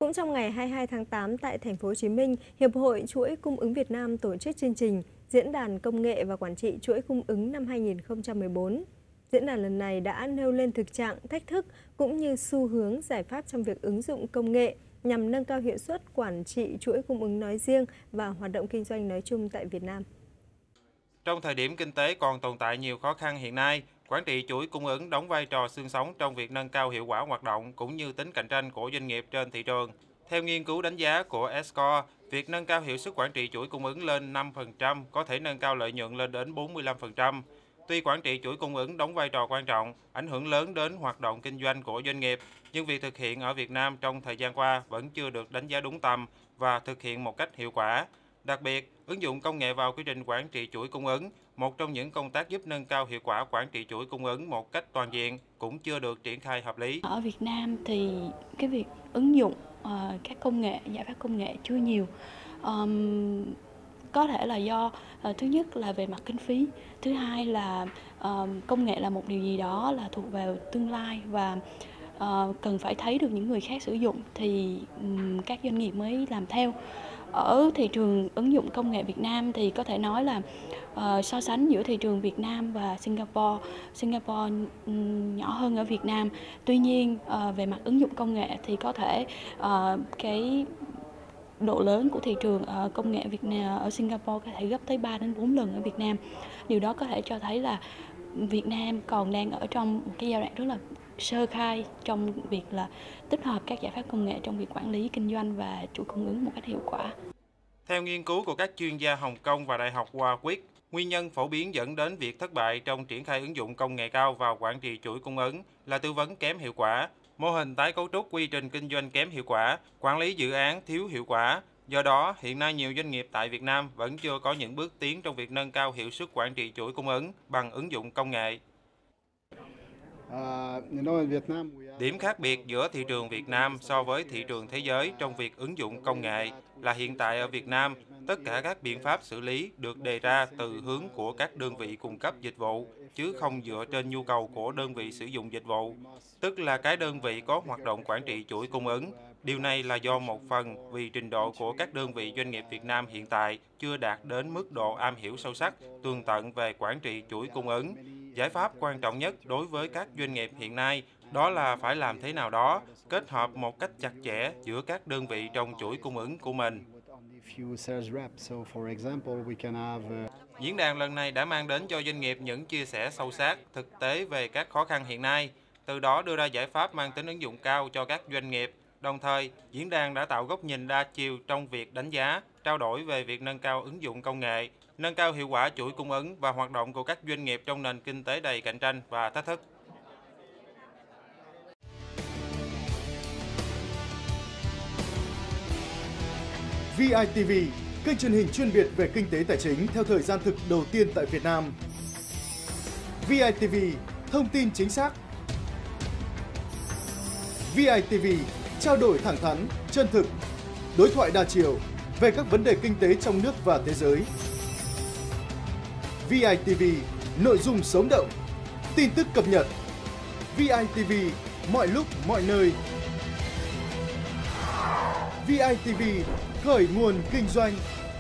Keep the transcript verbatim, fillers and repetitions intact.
Cũng trong ngày hai mươi hai tháng tám tại thành phố Hồ Chí Minh, Hiệp hội Chuỗi Cung ứng Việt Nam tổ chức chương trình Diễn đàn Công nghệ và Quản trị Chuỗi Cung ứng năm hai nghìn không trăm mười bốn. Diễn đàn lần này đã nêu lên thực trạng, thách thức cũng như xu hướng giải pháp trong việc ứng dụng công nghệ nhằm nâng cao hiệu suất quản trị chuỗi cung ứng nói riêng và hoạt động kinh doanh nói chung tại Việt Nam. Trong thời điểm kinh tế còn tồn tại nhiều khó khăn hiện nay, quản trị chuỗi cung ứng đóng vai trò xương sống trong việc nâng cao hiệu quả hoạt động cũng như tính cạnh tranh của doanh nghiệp trên thị trường. Theo nghiên cứu đánh giá của Escore, việc nâng cao hiệu suất quản trị chuỗi cung ứng lên năm phần trăm có thể nâng cao lợi nhuận lên đến bốn mươi lăm phần trăm. Tuy quản trị chuỗi cung ứng đóng vai trò quan trọng, ảnh hưởng lớn đến hoạt động kinh doanh của doanh nghiệp, nhưng việc thực hiện ở Việt Nam trong thời gian qua vẫn chưa được đánh giá đúng tầm và thực hiện một cách hiệu quả. Đặc biệt, ứng dụng công nghệ vào quy trình quản trị chuỗi cung ứng, một trong những công tác giúp nâng cao hiệu quả quản trị chuỗi cung ứng một cách toàn diện, cũng chưa được triển khai hợp lý. Ở Việt Nam thì cái việc ứng dụng uh, các công nghệ, giải pháp công nghệ chưa nhiều. Um, có thể là do uh, thứ nhất là về mặt kinh phí, thứ hai là uh, công nghệ là một điều gì đó là thuộc về tương lai và uh, cần phải thấy được những người khác sử dụng thì um, các doanh nghiệp mới làm theo. Ở thị trường ứng dụng công nghệ Việt Nam thì có thể nói là uh, so sánh giữa thị trường Việt Nam và Singapore, Singapore um, nhỏ hơn ở Việt Nam. Tuy nhiên uh, về mặt ứng dụng công nghệ thì có thể uh, cái độ lớn của thị trường uh, công nghệ Việt Nam ở Singapore có thể gấp tới ba đến bốn lần ở Việt Nam. Điều đó có thể cho thấy là Việt Nam còn đang ở trong một cái giai đoạn rất là sơ khai trong việc là tích hợp các giải pháp công nghệ trong việc quản lý kinh doanh và chuỗi cung ứng một cách hiệu quả. Theo nghiên cứu của các chuyên gia Hồng Kông và Đại học Warwick, nguyên nhân phổ biến dẫn đến việc thất bại trong triển khai ứng dụng công nghệ cao vào quản trị chuỗi cung ứng là tư vấn kém hiệu quả, mô hình tái cấu trúc quy trình kinh doanh kém hiệu quả, quản lý dự án thiếu hiệu quả. Do đó, hiện nay nhiều doanh nghiệp tại Việt Nam vẫn chưa có những bước tiến trong việc nâng cao hiệu suất quản trị chuỗi cung ứng bằng ứng dụng công nghệ. Điểm khác biệt giữa thị trường Việt Nam so với thị trường thế giới trong việc ứng dụng công nghệ là hiện tại ở Việt Nam, tất cả các biện pháp xử lý được đề ra từ hướng của các đơn vị cung cấp dịch vụ, chứ không dựa trên nhu cầu của đơn vị sử dụng dịch vụ, tức là cái đơn vị có hoạt động quản trị chuỗi cung ứng. Điều này là do một phần vì trình độ của các đơn vị doanh nghiệp Việt Nam hiện tại chưa đạt đến mức độ am hiểu sâu sắc, tường tận về quản trị chuỗi cung ứng. Giải pháp quan trọng nhất đối với các doanh nghiệp hiện nay đó là phải làm thế nào đó kết hợp một cách chặt chẽ giữa các đơn vị trong chuỗi cung ứng của mình. Diễn đàn lần này đã mang đến cho doanh nghiệp những chia sẻ sâu sát, thực tế về các khó khăn hiện nay, từ đó đưa ra giải pháp mang tính ứng dụng cao cho các doanh nghiệp. Đồng thời, diễn đàn đã tạo góc nhìn đa chiều trong việc đánh giá, trao đổi về việc nâng cao ứng dụng công nghệ, nâng cao hiệu quả chuỗi cung ứng và hoạt động của các doanh nghiệp trong nền kinh tế đầy cạnh tranh và thách thức. vê i tê vê, kênh truyền hình chuyên biệt về kinh tế tài chính theo thời gian thực đầu tiên tại Việt Nam. vê i tê vê, thông tin chính xác. vê i tê vê, trao đổi thẳng thắn, chân thực, đối thoại đa chiều về các vấn đề kinh tế trong nước và thế giới. vê i tê vê, nội dung sống động, tin tức cập nhật. vê i tê vê, mọi lúc, mọi nơi. vê i tê vê, khởi nguồn kinh doanh.